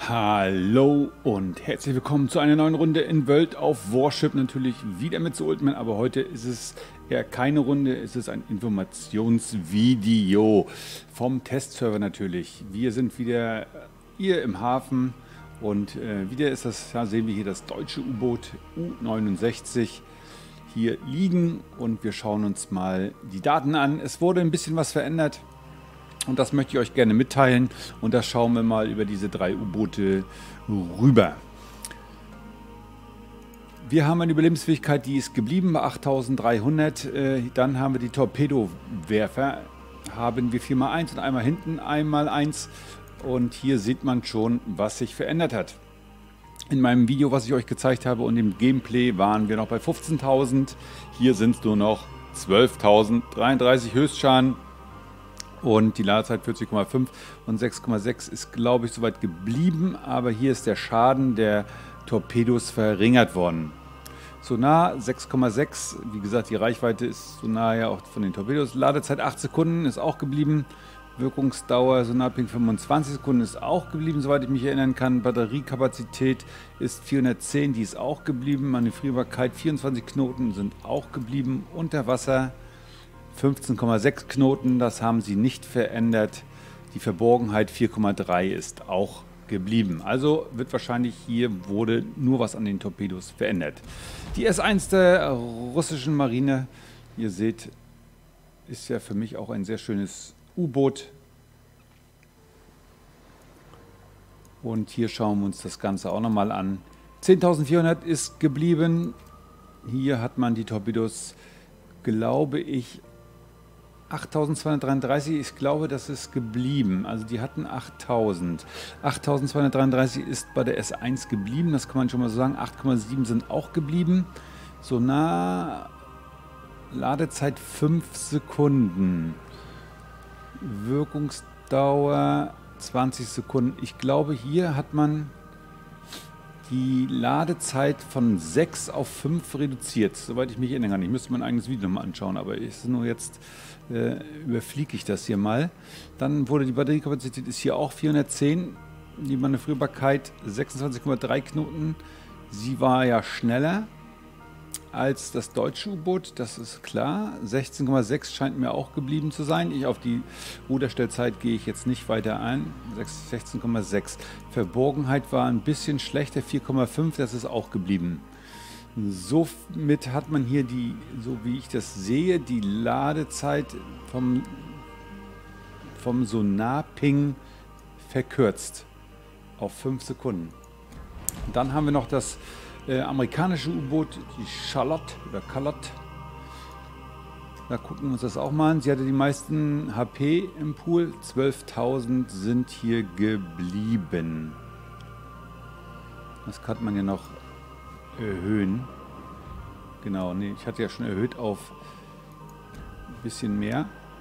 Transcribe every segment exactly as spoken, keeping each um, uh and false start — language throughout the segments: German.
Hallo und herzlich willkommen zu einer neuen Runde in World of Warship. Natürlich wieder mit Ultman, aber heute ist es eher keine Runde, es ist ein Informationsvideo vom Testserver natürlich. Wir sind wieder hier im Hafen und äh, wieder ist das, da sehen wir hier das deutsche U-Boot U neunundsechzig hier liegen und wir schauen uns mal die Daten an. Es wurde ein bisschen was verändert. Und das möchte ich euch gerne mitteilen. Und da schauen wir mal über diese drei U-Boote rüber. Wir haben eine Überlebensfähigkeit, die ist geblieben bei achttausenddreihundert. Dann haben wir die Torpedowerfer. Haben wir vier mal eins und einmal hinten einmal eins. Und hier sieht man schon, was sich verändert hat. In meinem Video, was ich euch gezeigt habe und im Gameplay, waren wir noch bei fünfzehntausend. Hier sind es nur noch zwölftausenddreiunddreißig Höchstschaden. Und die Ladezeit vierzig Komma fünf und sechs Komma sechs ist, glaube ich, soweit geblieben. Aber hier ist der Schaden der Torpedos verringert worden. Sonar sechs Komma sechs, wie gesagt, die Reichweite ist Sonar ja auch von den Torpedos. Ladezeit acht Sekunden ist auch geblieben. Wirkungsdauer Sonarping fünfundzwanzig Sekunden ist auch geblieben, soweit ich mich erinnern kann. Batteriekapazität ist vierhundertzehn, die ist auch geblieben. Manövrierbarkeit vierundzwanzig Knoten sind auch geblieben. Unter Wasser fünfzehn Komma sechs Knoten, das haben sie nicht verändert. Die Verborgenheit vier Komma drei ist auch geblieben. Also wird wahrscheinlich hier wurde nur was an den Torpedos verändert. Die S eins der russischen Marine, ihr seht, ist ja für mich auch ein sehr schönes U-Boot. Und hier schauen wir uns das Ganze auch nochmal an. zehntausendvierhundert ist geblieben. Hier hat man die Torpedos, glaube ich, achttausendzweihundertdreiunddreißig, ich glaube, das ist geblieben. Also die hatten achttausend. achttausendzweihundertdreiunddreißig ist bei der S eins geblieben, das kann man schon mal so sagen. acht Komma sieben sind auch geblieben. Sonar, Ladezeit fünf Sekunden. Wirkungsdauer zwanzig Sekunden. Ich glaube, hier hat man die Ladezeit von sechs auf fünf reduziert, soweit ich mich erinnern kann. Ich müsste mein eigenes Video nochmal anschauen, aber ist nur jetzt äh, überfliege ich das hier mal. Dann wurde die Batteriekapazität ist hier auch vierhundertzehn, die Manövrierbarkeit sechsundzwanzig Komma drei Knoten. Sie war ja schneller als das deutsche U-Boot, das ist klar. sechzehn Komma sechs scheint mir auch geblieben zu sein. Ich auf die Ruderstellzeit gehe ich jetzt nicht weiter ein. sechzehn Komma sechs. Verborgenheit war ein bisschen schlechter, vier Komma fünf, das ist auch geblieben. Somit hat man hier die, so wie ich das sehe, die Ladezeit vom, vom Sonarping verkürzt auf fünf Sekunden. Und dann haben wir noch das Äh, amerikanische U-Boot, die Charlotte oder Charlotte. Da gucken wir uns das auch mal an. Sie hatte die meisten H P im Pool. zwölftausend sind hier geblieben. Das kann man ja noch erhöhen. Genau, nee, ich hatte ja schon erhöht auf ein bisschen mehr.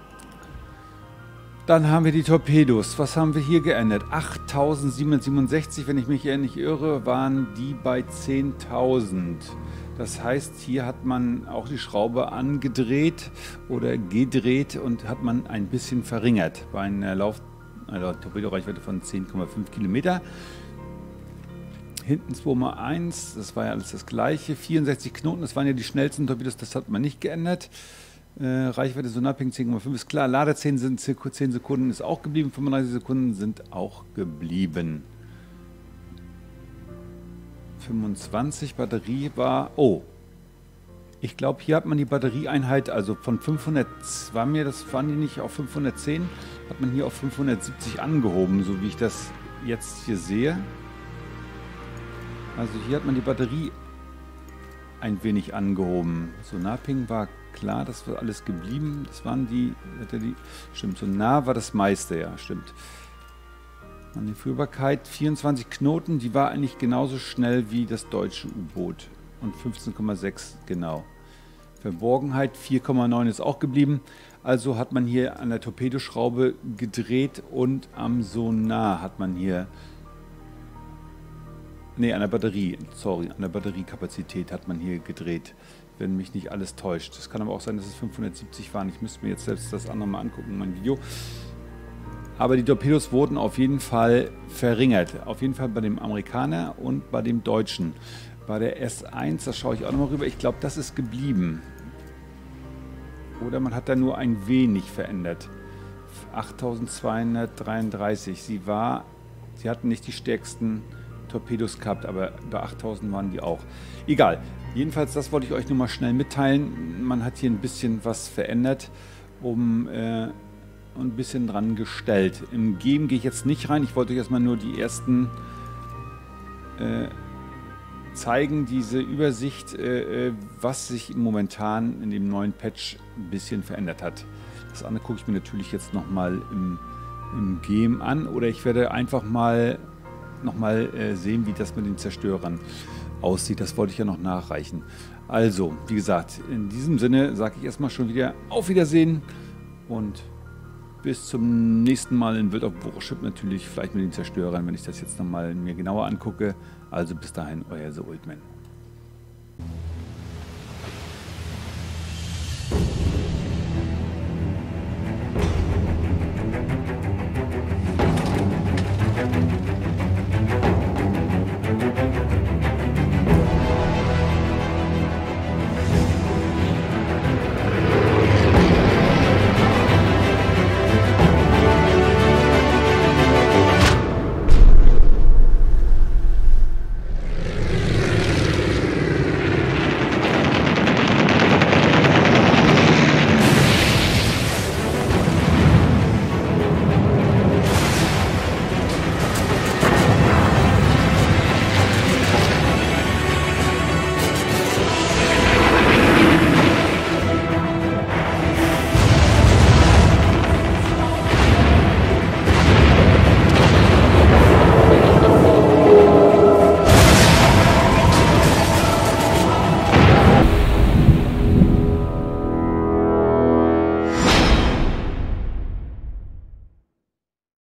Dann haben wir die Torpedos. Was haben wir hier geändert? achttausendsiebenhundertsiebenundsechzig, wenn ich mich hier nicht irre, waren die bei zehntausend. Das heißt, hier hat man auch die Schraube angedreht oder gedreht und hat man ein bisschen verringert bei einer Lauf also Torpedoreichweite von zehn Komma fünf Kilometer. Hinten zwei mal eins, das war ja alles das gleiche. vierundsechzig Knoten, das waren ja die schnellsten Torpedos, das hat man nicht geändert. Äh, Reichweite Sonarping zehn Komma fünf ist klar, Ladezeit sind zehn Sekunden ist auch geblieben, fünfunddreißig Sekunden sind auch geblieben. fünfundzwanzig, Batterie war, oh, ich glaube hier hat man die Batterieeinheit, also von fünfhundert, war mir das, waren die nicht auf fünfhundertzehn, hat man hier auf fünfhundertsiebzig angehoben, so wie ich das jetzt hier sehe. Also hier hat man die Batterie ein wenig angehoben. Sonarping war klar, das war alles geblieben. Das waren die, die stimmt, Sonar war das meiste, ja, stimmt. Manövrierbarkeit vierundzwanzig Knoten, die war eigentlich genauso schnell wie das deutsche U-Boot. Und fünfzehn Komma sechs, genau. Verborgenheit vier Komma neun ist auch geblieben. Also hat man hier an der Torpedoschraube gedreht und am Sonar hat man hier Ne, an der Batterie, sorry, an der Batteriekapazität hat man hier gedreht, wenn mich nicht alles täuscht. Es kann aber auch sein, dass es fünfhundertsiebzig waren. Ich müsste mir jetzt selbst das andere mal angucken, mein Video. Aber die Torpedos wurden auf jeden Fall verringert. Auf jeden Fall bei dem Amerikaner und bei dem Deutschen. Bei der S eins, da schaue ich auch nochmal rüber, ich glaube, das ist geblieben. Oder man hat da nur ein wenig verändert. achttausendzweihundertdreiunddreißig. Sie war, sie hatten nicht die stärksten Torpedos gehabt, aber bei achttausend waren die auch. Egal. Jedenfalls, das wollte ich euch nur mal schnell mitteilen. Man hat hier ein bisschen was verändert, um äh, ein bisschen dran gestellt. Im Game gehe ich jetzt nicht rein. Ich wollte euch erstmal nur die ersten äh, zeigen, diese Übersicht, äh, was sich momentan in dem neuen Patch ein bisschen verändert hat. Das andere gucke ich mir natürlich jetzt nochmal im, im Game an, oder ich werde einfach mal nochmal äh, sehen, wie das mit den Zerstörern aussieht. Das wollte ich ja noch nachreichen. Also, wie gesagt, in diesem Sinne sage ich erstmal schon wieder auf Wiedersehen und bis zum nächsten Mal in World of Warship natürlich, vielleicht mit den Zerstörern, wenn ich das jetzt nochmal mir genauer angucke. Also bis dahin, euer The Old Man.